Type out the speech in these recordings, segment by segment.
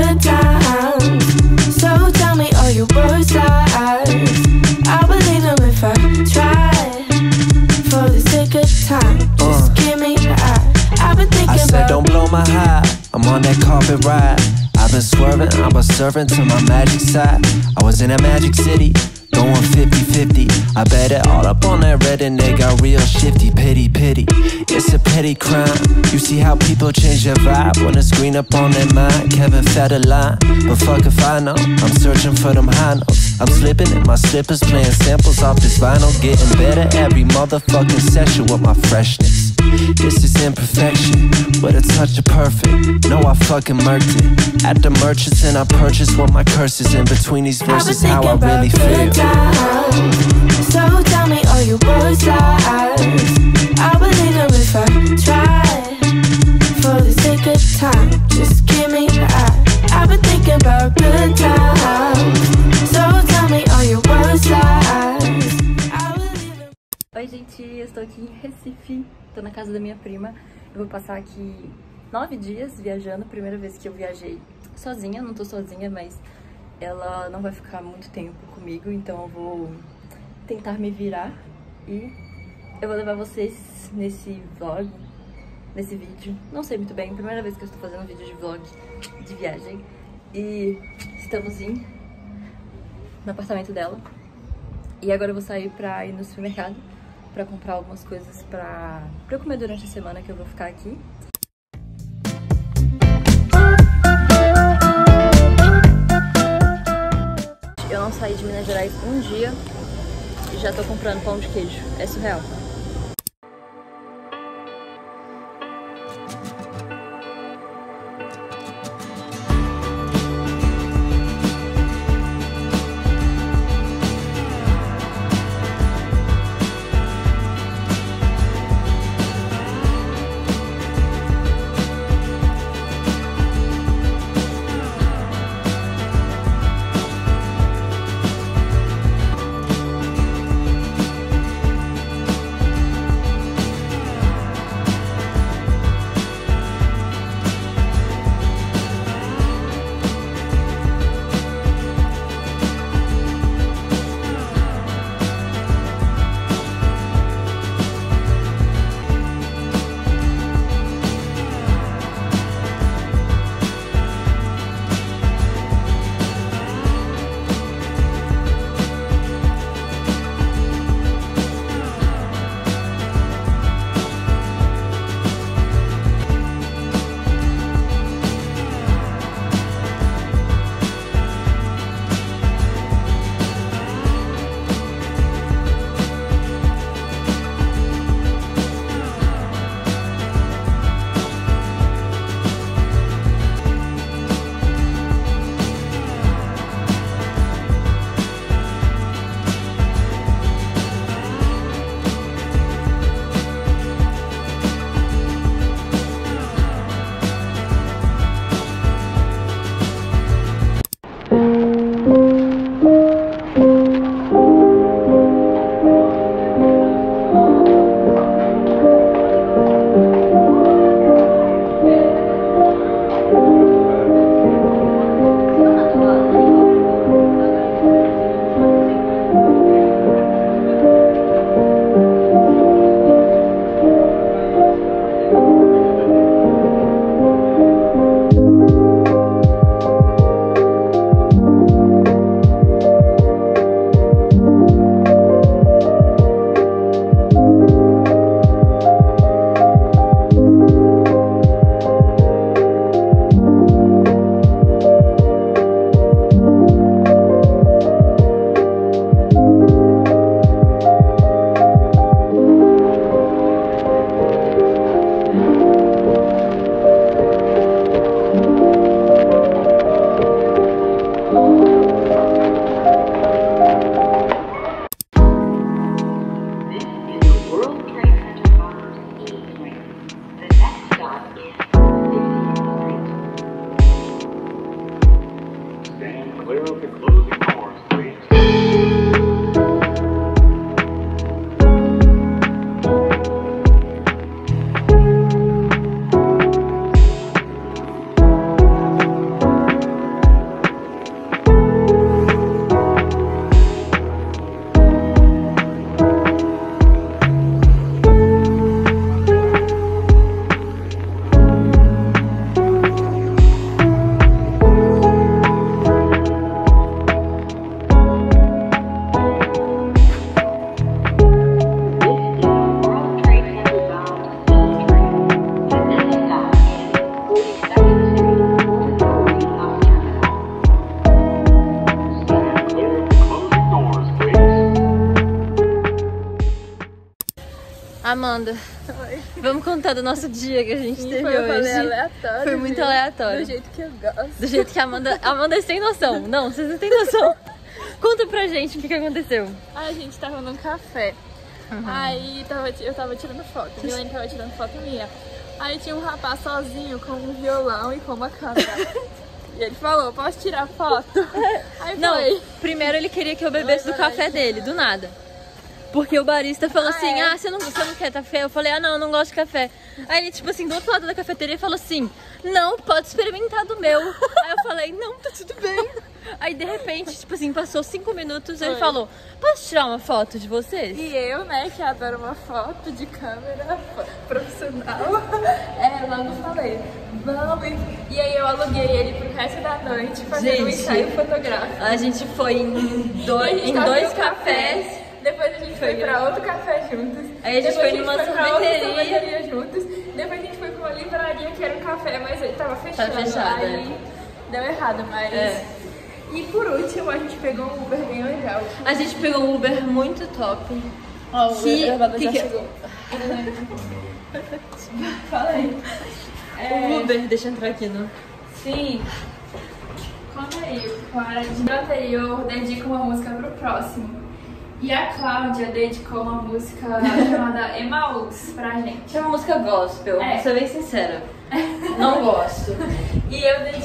good times. So tell me all your worst lies. I'll believe them if I try. For the sake of time, just give me the eye. I've been thinking I said don't blow my high, I'm on that carpet ride. I've been swerving, I was serving to my magic side. I was in that magic city, going 50-50. I bet it all up on that red and they got real shifty. Pity, pity, it's a petty crime. You see how people change their vibe when it's green up on their mind. Kevin fed a line, but fuck if I know. I'm searching for them high notes. I'm slipping in my slippers, playing samples off this vinyl. Getting better every motherfucking session with my freshness. This is imperfection, with a touch of perfect. No, I fucking murked it at the merchants and I purchased what my curses in between these verses. How I really feel. So tell me all your worst lies. I'll believe them if I try. For the sake of time, just give me the eye. I've been thinking about good times. So tell me all your worst lies. Oi gente, eu estou aqui em Recife, tô na casa da minha prima. Eu vou passar aqui 9 dias viajando, primeira vez que eu viajei sozinha, não tô sozinha, mas ela não vai ficar muito tempo comigo, então eu vou tentar me virar e eu vou levar vocês nesse vlog, nesse vídeo. Não sei muito bem, primeira vez que eu estou fazendo um vídeo de vlog de viagem e estamos no apartamento dela. E agora eu vou sair pra ir no supermercado pra comprar algumas coisas pra eu comer durante a semana que eu vou ficar aqui. Eu não saí de Minas Gerais um dia e já tô comprando pão de queijo. É surreal. Amanda, vamos contar do nosso dia que a gente teve hoje. Aleatório, foi muito aleatório. Do jeito que eu gosto. Do jeito que a Amanda é sem noção. Não, vocês não têm noção. Conta pra gente o que aconteceu. A gente tava num café. Aí eu tava tirando foto. A Milene tava tirando foto minha. Aí tinha um rapaz sozinho com um violão e com uma câmera. E ele falou, posso tirar foto? Aí Não, foi. primeiro ele queria que eu bebesse do café dele, do nada. Porque o barista falou assim, você não quer café? Eu falei, não, eu não gosto de café. Aí ele, tipo assim, do outro lado da cafeteria falou assim, não, pode experimentar do meu. Aí eu falei, não, tá tudo bem. Aí de repente, tipo assim, passou 5 minutos, ele falou, posso tirar uma foto de vocês? E eu, né, que adoro uma foto de câmera profissional, logo falei, vamos. E aí eu aluguei ele pro resto da noite fazendo um ensaio fotográfico. A gente foi em dois cafés. Depois a gente foi pra outro café juntos. Aí a gente foi numa sorveteria juntos. Depois a gente foi pra uma livraria que era um café, mas ele tava fechado. Tá fechado, aí deu errado, mas... E por último, a gente pegou um Uber bem legal. A gente pegou um Uber muito top. Ó, o Uber já chegou. Fala aí. O Uber, deixa eu entrar aqui, não? Sim. Conta aí, para de anterior, dedica uma música pro próximo. E a Cláudia dedicou uma música chamada Emaús pra gente. É uma música gospel, vou ser bem sincera. Não gosto. E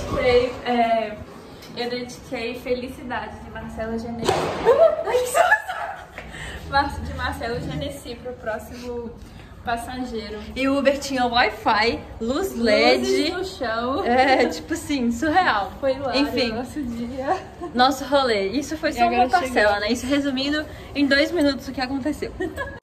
eu dediquei Felicidade de Marcelo Genesi. De Marcelo Genesi pro próximo passageiro. E o Uber tinha Wi-Fi, luz LED. Luzes no chão. Tipo assim, surreal. Foi lá, enfim, nosso dia. Nosso rolê. Isso foi só uma parcela, né? Isso resumindo em 2 minutos o que aconteceu.